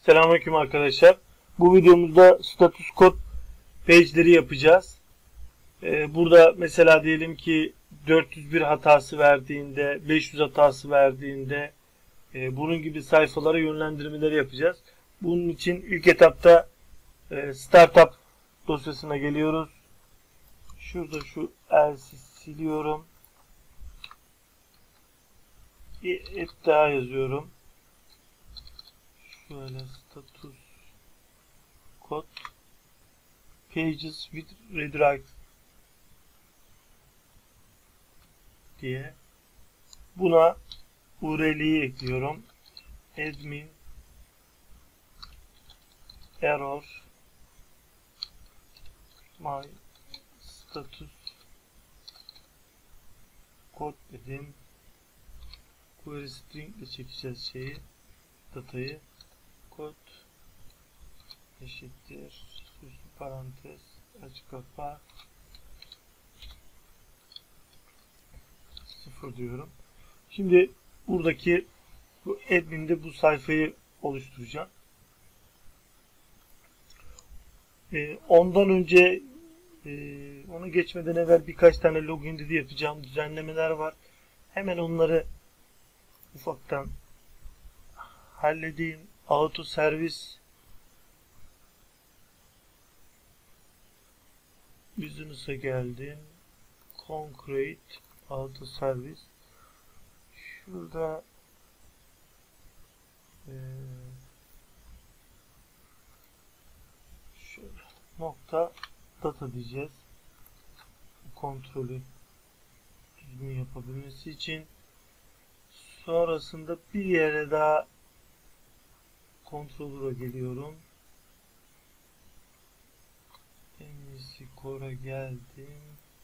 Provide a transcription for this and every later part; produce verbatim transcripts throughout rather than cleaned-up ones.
Selamünaleyküm arkadaşlar. Bu videomuzda status code page'leri yapacağız. Ee, burada mesela diyelim ki dört yüz bir hatası verdiğinde, beş yüz hatası verdiğinde e, bunun gibi sayfalara yönlendirmeleri yapacağız. Bunun için ilk etapta e, startup dosyasına geliyoruz. Şurada şu else'i siliyorum. Bir et daha yazıyorum. Şöyle status code pages with redirect diye buna U R L'yi ekliyorum. Admin error my status code dedim. Query string ile çekeceğiz şeyi, datayı. Kod eşittir süslü parantez açık kapa sıfır diyorum. Şimdi buradaki bu admin'de bu sayfayı oluşturacağım. Ee, ondan önce e, onu geçmeden evvel birkaç tane login dedi yapacağım düzenlemeler var. Hemen onları ufaktan halledeyim. Auto servis business'a geldim. Concrete auto servis. Şurada e, şöyle nokta data diyeceğiz. Kontrolü düzgün yapabilmesi için. Sonrasında bir yere daha kontrolüre geliyorum. En iyisi Core'a geldim.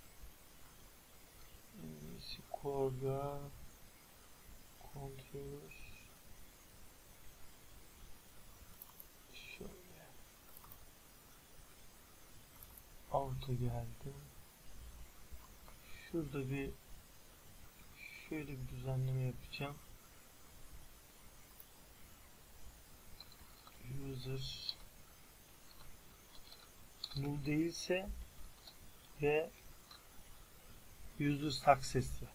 En iyisi Core'a kontrolür şöyle auto geldim. Şurada bir şöyle bir düzenleme yapacağım. User null değilse ve user success'ı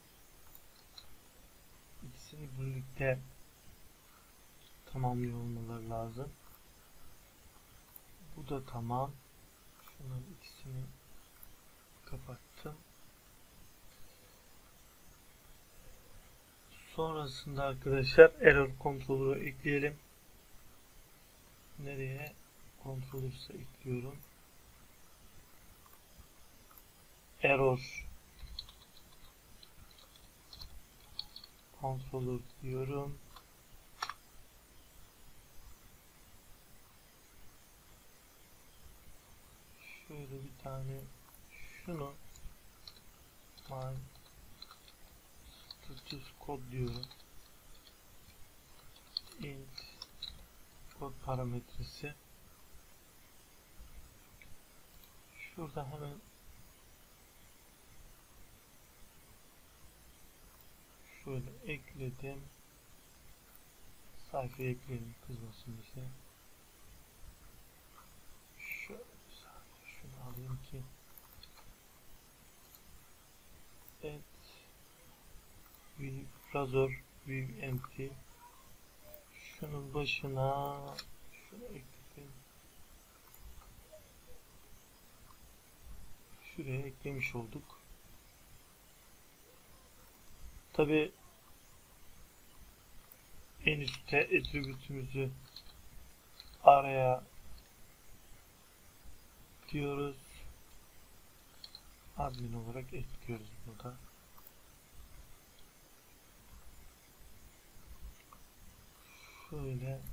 ikisini birlikte tamamlıyor olmaları lazım. Bu da tamam. Şunların ikisini kapattım. Sonrasında arkadaşlar error controller'ı ekleyelim. Nereye? Controller'sa ekliyorum. Error controller diyorum. Şöyle bir tane şunu my status code diyorum. Int kod parametresi. Şurada hemen şöyle ekledim. Sayfaya ekleyelim kızmasın bize. Şöyle şunu alayım ki et view razor view empty. Şunun başına şunu ekledim. Şuraya eklemiş olduk. Tabi en üstte attribute'ümüzü araya diyoruz. Admin olarak ekliyoruz burada. Şöyle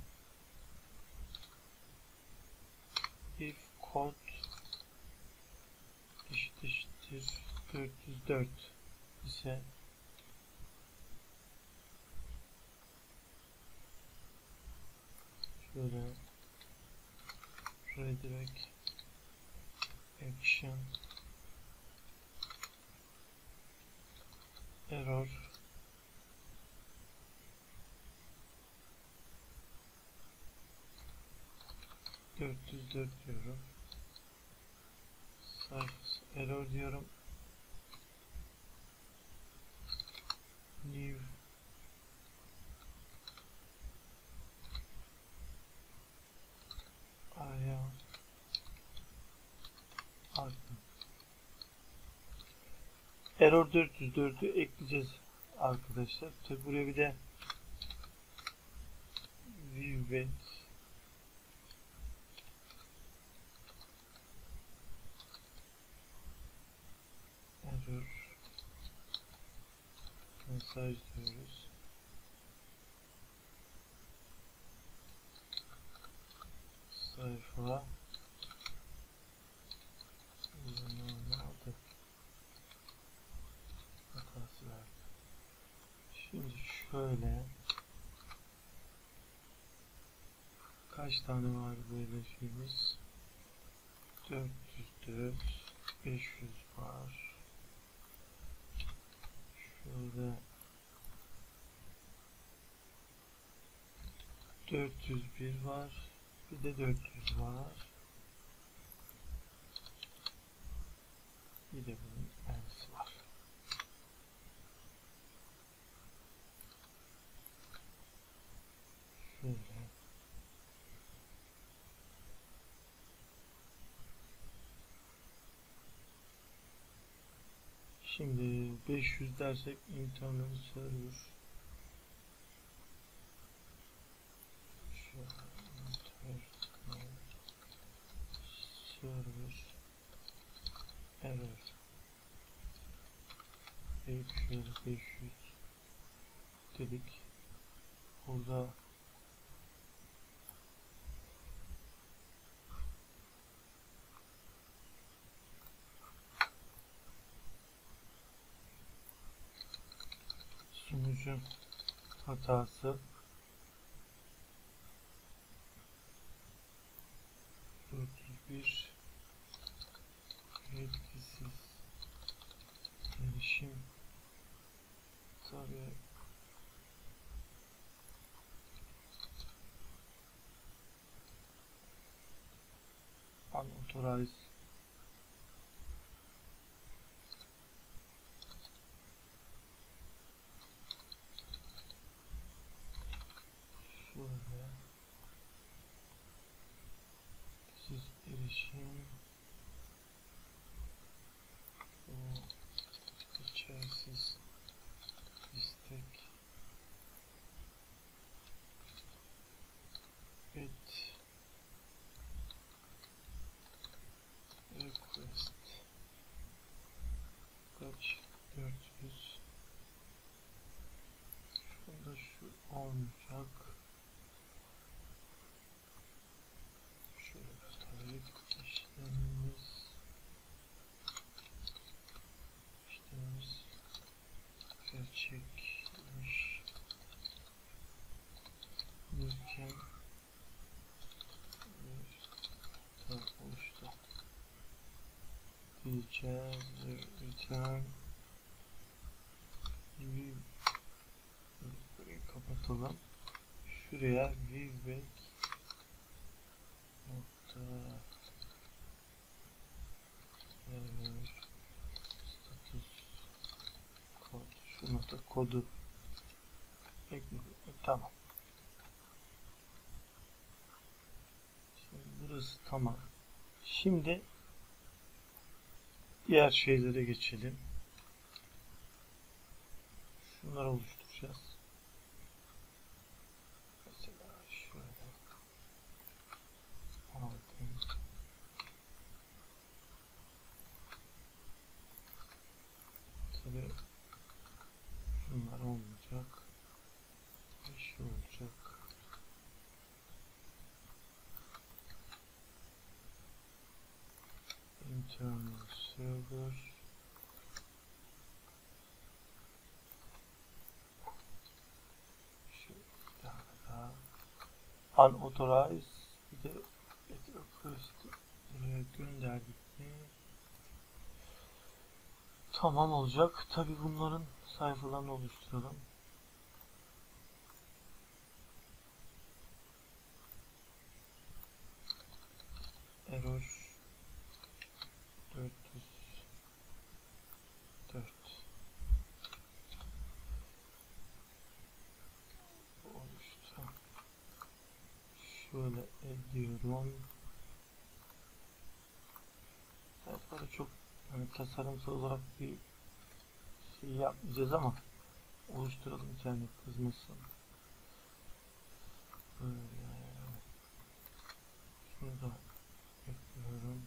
if code eşittir dört yüz dört ise şöyle redirect action error dört yüz dört diyorum. Sayfası error diyorum. New area item. Error dört yüz dördü ekleyeceğiz arkadaşlar. Tabi buraya bir de view error mesaj diyoruz. Sayfa adı hatası verdi. Şimdi şöyle kaç tane var böyle şeyimiz? dört yüz dört, beş yüz var. Şöyle dört yüz bir var. Bir de dört yüz var. Bir de bunun aynısı var. Şöyle. Şimdi beş yüz dersek internal server. Şöyle internal server error. beş yüz beş yüz dedik. Burada sunucu hatası dört yüz bir yetkisiz erişim tabi unauthorized şöyle siz erişim bu içerisiz istek et request kaç dört yüz şurada şu olmayacak şöyle tarih işlemimiz işlemimiz gerçekmiş mümkün bir oluştu diyeceğiz. Return view burayı kapatalım. Şuraya viewback nokta error status kod şu nokta kodu ekledim. Tamam. Şimdi burası tamam. Şimdi diğer şeylere geçelim. Şunları oluşturacağız. Mesela şöyle aldım. Tabii şunlar olmayacak. Şu olacak. Internal server şu bir tane daha unauthorized bir de request buraya gönderdik mi tamam olacak. Tabi bunların sayfalarını oluşturalım. şöyle ediyorum. Evet, böyle çok hani tasarımsal olarak bir şey yapmayacağız ama oluşturalım, internet kızmasın. Böyle şunu da ekliyorum.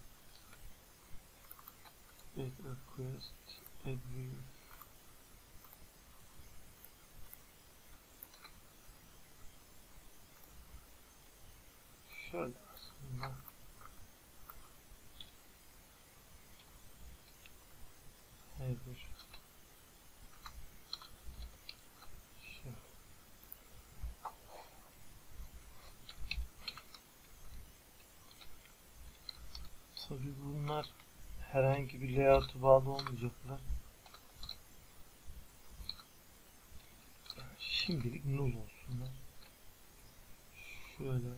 Add request, add view. Şöyle aslında header şey. Tabii bunlar herhangi bir layout'a bağlı olmayacaklar. Yani şimdilik null olsunlar. Şöyle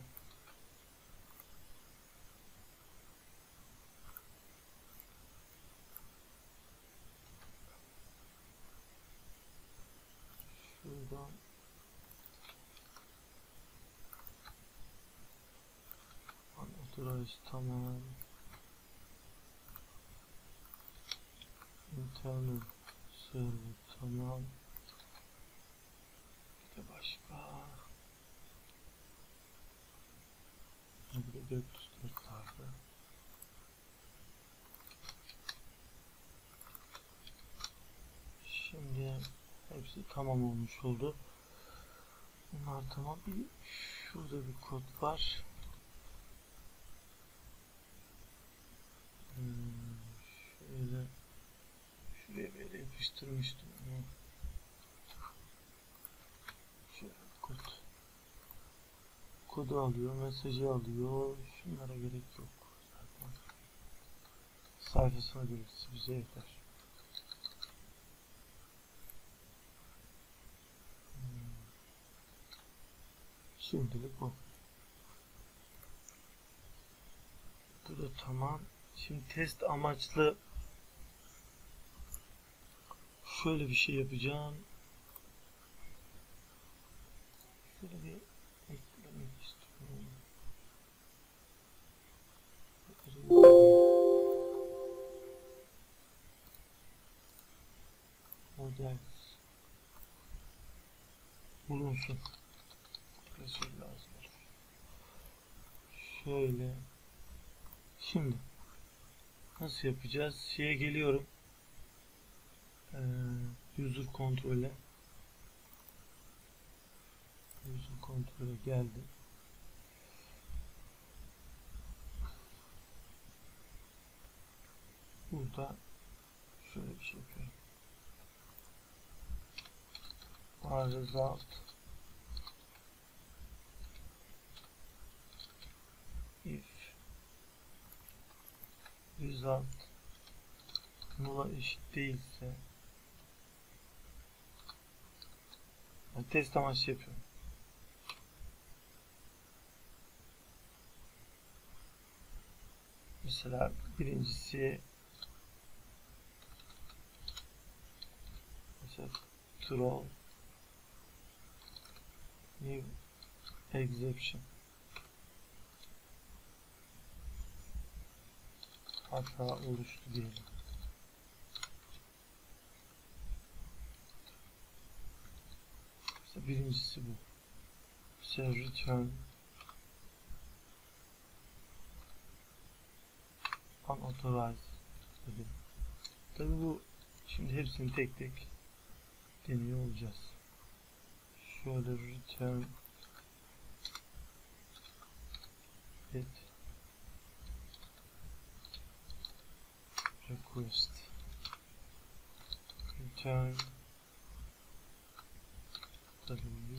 şuradan unauthorized, tamam. Internal server, tamam. Bir de başka. Bir de dört yüz dört vardı. Şimdi hepsi tamam olmuş oldu. Bunlar tamam. Bir şurada bir kod var. Hmm, şöyle şuraya böyle yapıştırmıştım. Şöyle kod. Kodu alıyor, mesajı alıyor. Şunlara gerek yok. Zaten sayfasına gelirse bize yeter. Hmm. Şimdilik bu. Bu da tamam. Şimdi test amaçlı şöyle bir şey yapacağım. Şöyle bir eklemek istiyorum. Model bulunsun. Klasör lazım. Şöyle. Şimdi nasıl yapacağız? Şeye geliyorum. Ee, user kontrole. User kontrole geldi. Burada şöyle bir şey yapıyorum. Var result if result null'a eşit değilse, yani test amaçlı yapıyorum. Mesela birincisi mesela throw new exception, hata oluştu diyelim. Mesela birincisi bu. Mesela return unauthorized dedim. Tabi bu şimdi hepsini tek tek deniyor olacağız. Şöyle return get request return tabi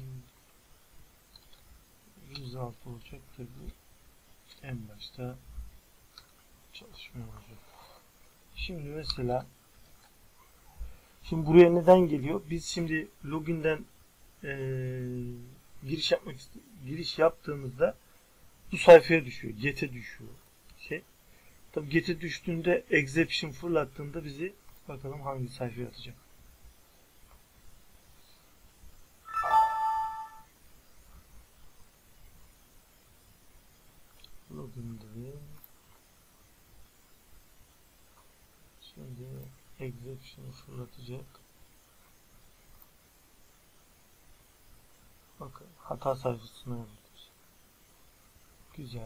result olacak. Tabi en başta çalışmıyor olacak. Şimdi mesela şimdi buraya neden geliyor? Biz şimdi login'den ee, giriş yapmak giriş yaptığımızda bu sayfaya düşüyor. Get'e düşüyor. Şey. Tabii get'e düştüğünde exception fırlattığında bizi bakalım hangi sayfaya atacak. login dedim. Şimdi exception'ı fırlatacak. Bakın hata sayfasına yazılır. Güzel.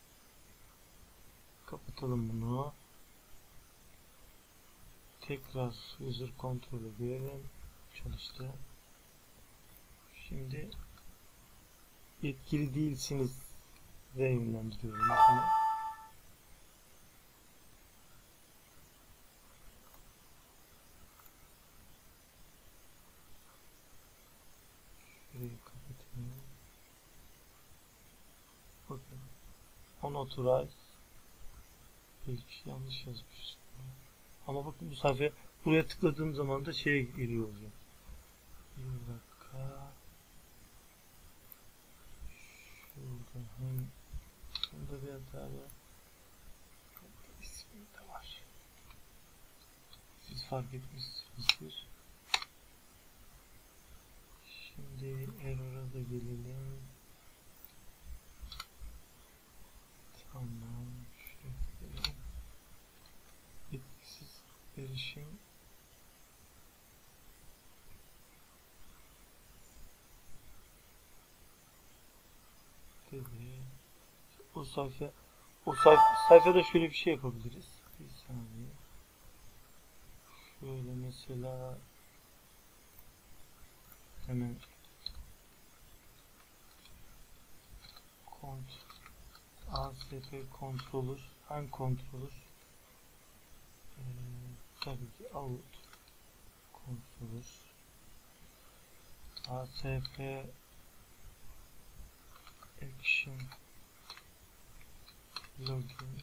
Kapatalım bunu. Tekrar user kontrolü girelim. Çalıştı. Şimdi yetkili değilsiniz ve yönlendiriyorum. Bunu. Şurayı kapatayım. Bakın. Unauthorize. Bir şey yanlış yazmış. Ama bakın bu sayfaya buraya tıkladığım zaman da şeye geliyor olacak. Bir dakika. Şurada hem şurada bir hata var. İsmi de var. Siz fark etmişsinizdir. Şimdi error'a da gelelim. Tamam. Şöyle etkisiz erişim. Dedi. O sayfa o sayfa, sayfada şöyle bir şey yapabiliriz. Bir saniye. Şöyle mesela hemen kont A S P controller hangi controller ee, tabii ki out controller A S P action login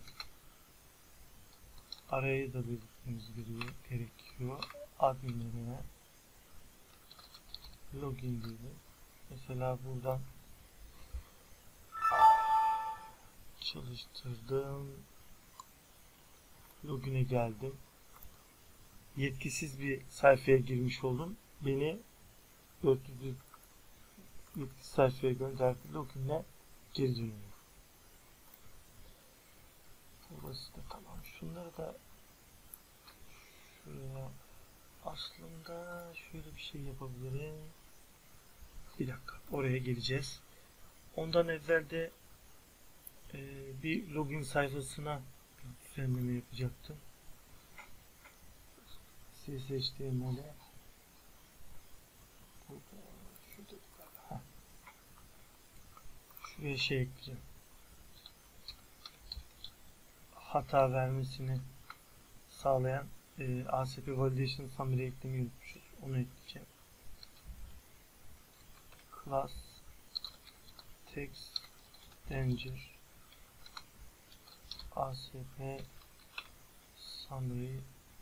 arayı da belirtmemiz gerekiyor. Adminlerine login diyelim. Mesela buradan çalıştırdım. Login'e geldim. Yetkisiz bir sayfaya girmiş oldum. Beni dört yüz yetkisiz sayfaya gönderdi. Login'e geri dönüyorum. Burası da tamam. Şunları da şuraya aslında şöyle bir şey yapabilirim. Bir dakika. Oraya geleceğiz. Ondan evvel de e, bir login sayfasına düzenleme yapacaktım. C S H T M L'e şuraya şey ekleyeceğim. Hata vermesini sağlayan e, A S P Validation Summary eklemeyi unutmuşuz. Onu ekleyeceğim. Class Text Danger A S P Summary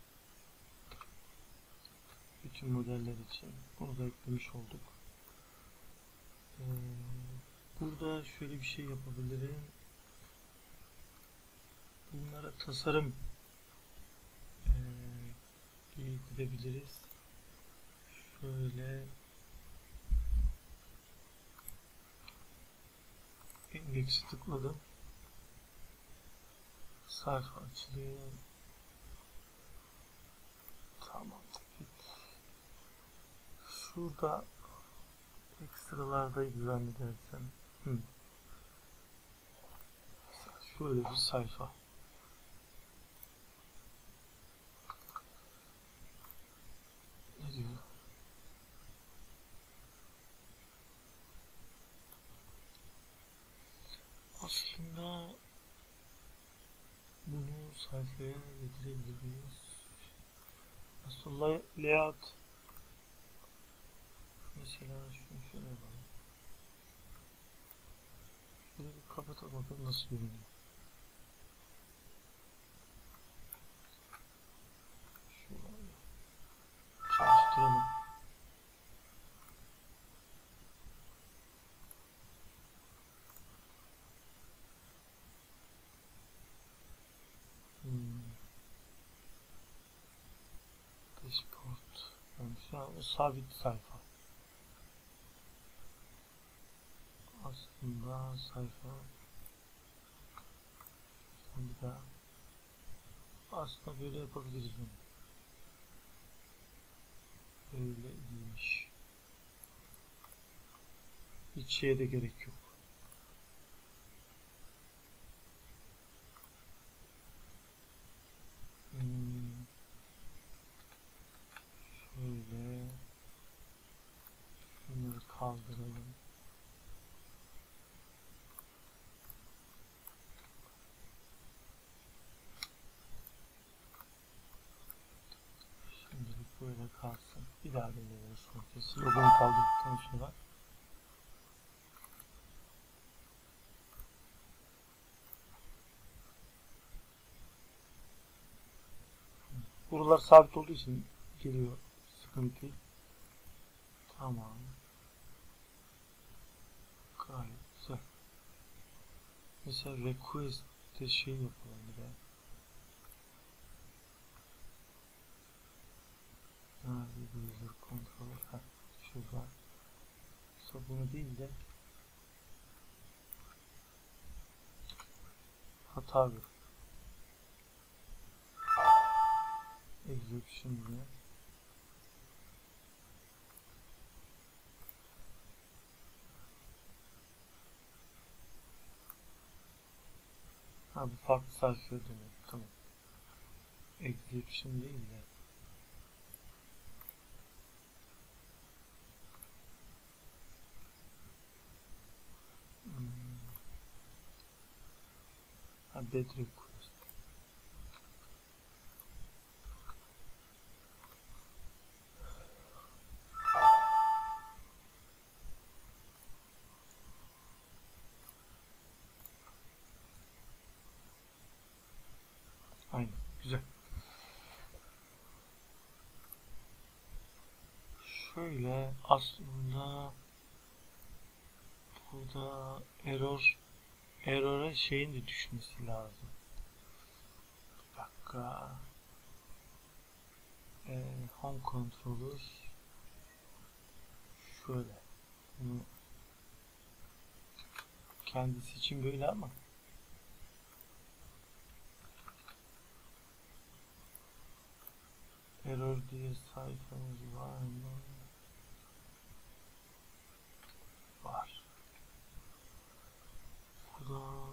bütün modeller için bunu da eklemiş olduk. Ee, burada şöyle bir şey yapabilirim. Bunlara tasarım e, girebiliriz. Şöyle indeksi tıkladım. Sayfa açılıyor. Tamam. Şurada ekstralarda güvenli dersen. Hı. Şöyle bir sayfa. Ne diyor? Aslında bunu sayfaya getirebiliriz. Aslında layout mesela şunu şöyle yapalım. Şöyle bir kapatalım bakalım nasıl görünüyor. Şöyle çalıştıralım. Hmm. Dashboard. Yani şu an sabit sayfa. Aslında sayfa bakalım bir daha. Aslında böyle yapabiliriz onu. Böyle iyiymiş. Hiç şeye de gerek yok. Hmm. Şöyle. Bunları kaldıralım. Şimdilik böyle kalsın. Bir daha deneyeceğiz sonuçta. Logonu kaldırdıktan sonra. Buralar sabit olduğu için geliyor sıkıntı. Tamam. Gayet güzel. Mesela request'te şey yapalım bir de. Nerede user controller? Ha, şurada. Mesela bunu değil de hata ver. Exception diye. Ha, bu farklı sayfa dönüyor. Tamam. Exception değil de. Hmm. Ha, bed request. Aynen. Güzel. Şöyle aslında burada error error'a şeyin de düşmesi lazım. Bir dakika. Ee, home controller şöyle. Bunu kendisi için böyle ama error diye sayfamız var mı? Var. Buradan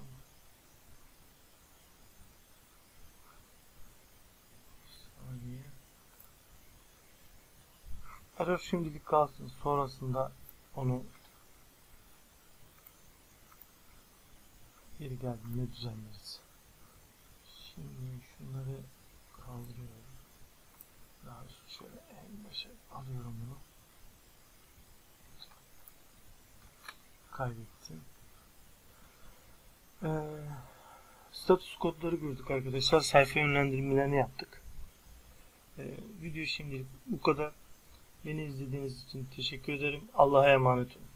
saniye. Error şimdilik kalsın. Sonrasında onu geri geldiğinde düzenleriz. Şimdi şunları kaldırıyorum. Daha şöyle en başa alıyorum bunu. Kaybettim. Ee, status kodları gördük arkadaşlar. Sayfa yönlendirmelerini yaptık. Ee, video şimdilik bu kadar. Beni izlediğiniz için teşekkür ederim. Allah'a emanet olun.